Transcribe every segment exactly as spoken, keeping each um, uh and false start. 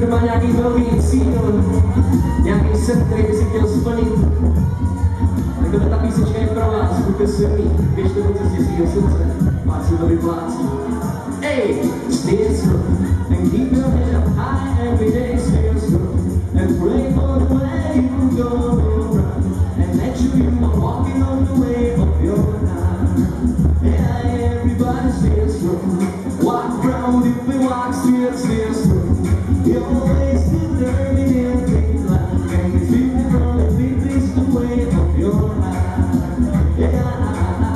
kdo má nějaký velký cíl, nějaký sen, který by si chtěl splnit, tak tohle ta písnička je pro vás, buďte silný, běžte po cestě svýho srdce, pár si to vyplácí. Hey, stay strong and keep your head up high every day, stay strong and pray for the way you go around and make sure you are walking on the way of your life. Yeah, everybody stay strong, walk round if we walk still, stay strong. You're always determined in big life and it's beautiful if it is the way of your life. Yeah,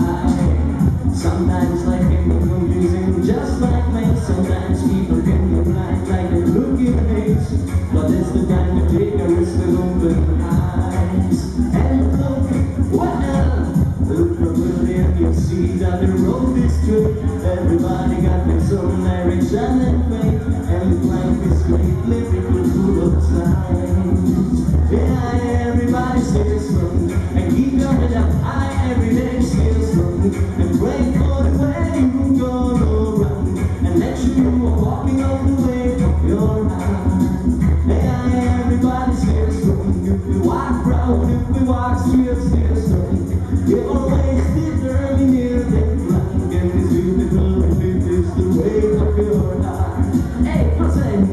sometimes life can be confusing, just like me. Sometimes people can be blind like they look in haze, but it's the time to take a risk with open eyes and look well. Look from within, you see that the road is straight. Everybody got their own direction and faith, and life is great, lyrical full of times. Yeah, everybody stay strong and keep your head up high every day, stay strong and pray for the way you go around and make sure you are walking on the way of your life. Yeah, everybody stay strong. If we walk proud, if we walk straight, stay strong. You're always determined in that life, and it's beautiful if it is the way of your life. Hey, what's that?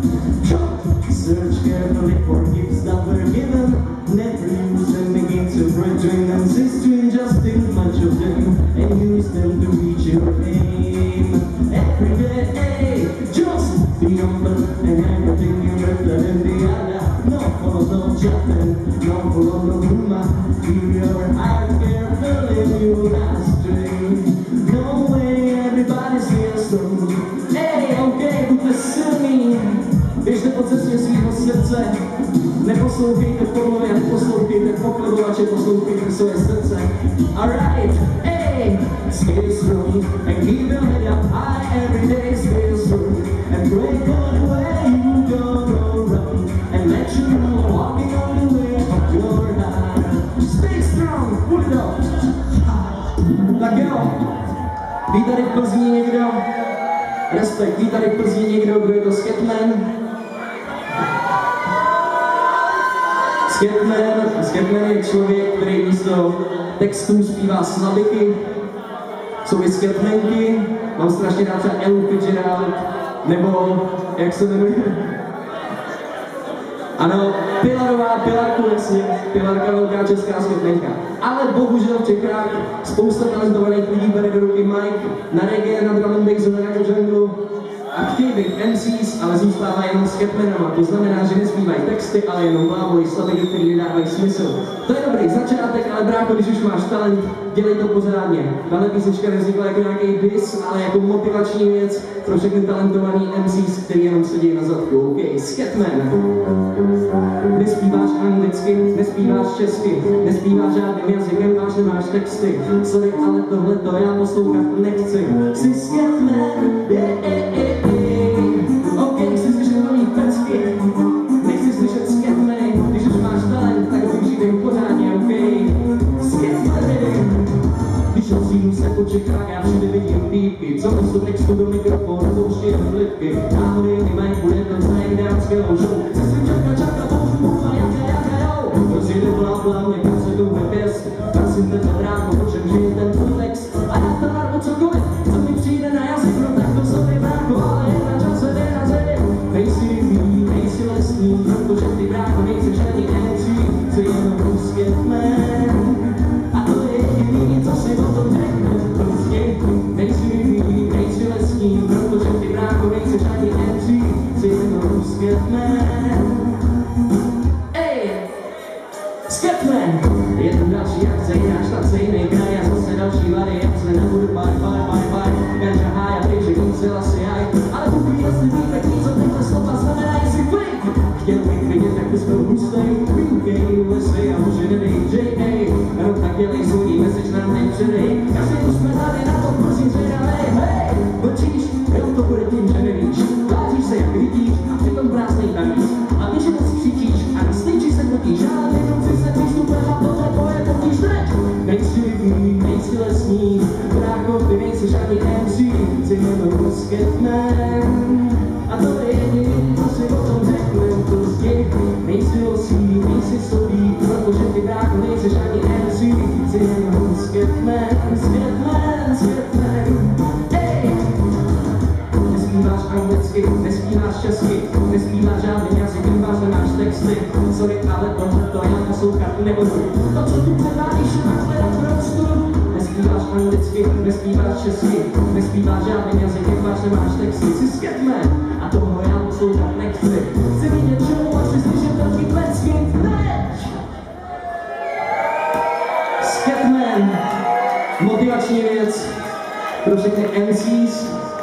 Search carefully for gifts that were given, never use them against your brethren and sister, just think much of them and use them to reach your aim. Every day, hey, just be humble and everything you better than the other. No follow no chatting, no follow no rumor. Keep your heart careful if you astray. No way, everybody stays strong. Hey, okay, buďte silný. Běžte po cestě svýho srdce, neposlouchejte pomluvy, neposlouchejte poklebovače, poslouchejte svoje srdce. Alright, hey, stay strong and keep your head up high every day, stay strong and pray for the way you go around and make sure you are walking on the way of your life. Stay strong, pull it up. Tak jo, ví tady v Plzni někdo, respekt, ví tady v Plzni někdo, kdo je to Scatman? Scatman, Scatman je člověk, který místo textů zpívá slabiky. Jsou i Scatmanky, mám strašně rád třeba Elu Fitzgerald, nebo jak se jmenuje? Ano, Pilarová, Pilarku, jasně, Pilarka, velká česká Scatmanka. Ale bohužel v Čechách spousta talentovaných lidí bere do ruky mic na reggae, na drum and bassu, na jungle a chtějí být M Cs, ale zůstávají jenom Scatmanama. To znamená, že nespívají texty, ale jenom blábojí slabiky, které nedávají smysl. To je dobrý začátek, ale brácho, když už máš talent, dělej to pořádně. Tahle písnička nevznikla jako nějaký diss, ale jako motivační věc pro všechny talentovaný M Cs, který jenom sedí na zadku. OK, Scatman. Nespíváš anglicky, nespíváš česky, nespíváš žádným jazykem, máš nemáš texty. Sorry, ale tohleto já poslouchat nechci. Jsi Scatman, yeah, yeah, yeah. OK, chci slyšet nový pecky, nechci slyšet Scatmany, když už máš talent, tak využijte ho pořádně, OK? Scatmany. Když nosím se po Čechách, já všude vidím týpky, co místo textu do mikrofonu pouští jen vlivky. Náhody nemají, bude to znají dánské ložou. Se svým čaka, čaka, použu, použu, jaká, jaká, jo. Rozjede blá, blá, mě kam se tu nepěst. Prosím ten bráko, po čem žije ten tvůj text. A já to narvu cokoliv, co mi přijde na jazyk, no tak to sorry bráko, ale jen na čas se jde na zemi. Nejsi mý, nejsi lesní, protože ty bráko nejseš ani M C, jsi jenom Scatman. A to je jediný, co si o tom řekne, prostě. Nejsi mý, nejsi lesní, protože ty bráko nejseš ani M C, jsi jenom Scatman. Ej, Scatman! Je to další akce, jináč tam se jiný kraj a zase další variace. Nebudu baj, baj, baj, baj, každá hája, takže konce lasy jaj. Ale pokud jestli víte, co tyhle slova znamená, jestli klik. Chtěl bych vidět, jak bys byl hustej, U K, U S A a může nedej J A. No tak dělej svůj message nám nepředej. Každý už jsme tady na to, prosím zvědavej, hej. Mlčíš, jo to bude tím, že nevíš. Tváříš se jak vidíš a přitom prázdnej navíc. A víš, že moc křičíš a na stage se kotíš, ale jenom si se přístupem a tohle tvoje potíž teď. Nejsi lidí, nejsi lesní, bráko, ty nejseš ani M C, jsi jenom Scatman. A to je jediný, co si o tom nespíváš česky, nespíváš žádný jazyk, nebáš, nemáš texty. Sorry, ale tohle to já poslouchat nebudu. To, co tu předvádíš, máš teda prostě. Nespíváš anglicky, nespíváš česky, nespíváš žádný jazyk, nebáš, nemáš texty. Jsi Scatman a toho já poslouchat nechci. Chci vidět show a chci slyšet taky plecky. Teď! Scatman, motivační věc pro všechny M Cs.